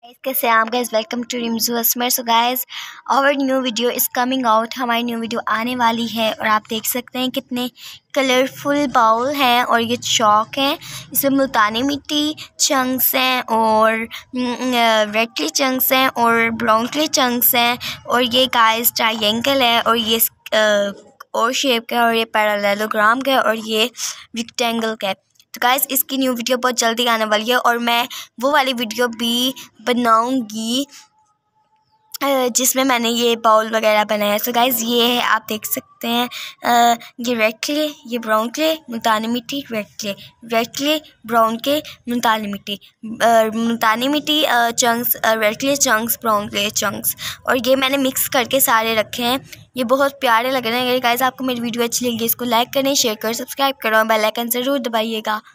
Guys, कैसे हैं आप guys? Welcome to Rimjhu Asmar. So guys, our new video is coming out. हमारी न्यू वीडियो आने वाली है और आप देख सकते हैं कितने कलरफुल बाउल हैं और ये चौक हैं। इसमें मुल्तानी मिट्टी चंक्स हैं और रेड क्ले चंक्स हैं और ब्राउन क्ले चंक्स हैं और ये गाइस ट्रायंगल है और ये और शेप का है और ये पैरेललोग्राम का है और ये रेक्टेंगल का है। तो गाइस, इसकी न्यू वीडियो बहुत जल्दी आने वाली है और मैं वो वाली वीडियो भी बनाऊंगी जिसमें मैंने ये बाउल वगैरह बनाया है। सो गाइस, ये है, आप देख सकते हैं ये रेड क्ले, ये ब्राउन क्ले, मुल्तानी मिट्टी, रेड क्ले ब्राउन क्ले, मुल्तानी मिट्टी chunks, red clay chunks, brown clay chunks, और ये मैंने मिक्स करके सारे रखे हैं। ये बहुत प्यारे लग रहे हैं। गाइस, आपको मेरी वीडियो अच्छी लगी इसको लाइक करें, शेयर करें, सब्सक्राइब करो, बेल आइकन ज़रूर दबाइएगा।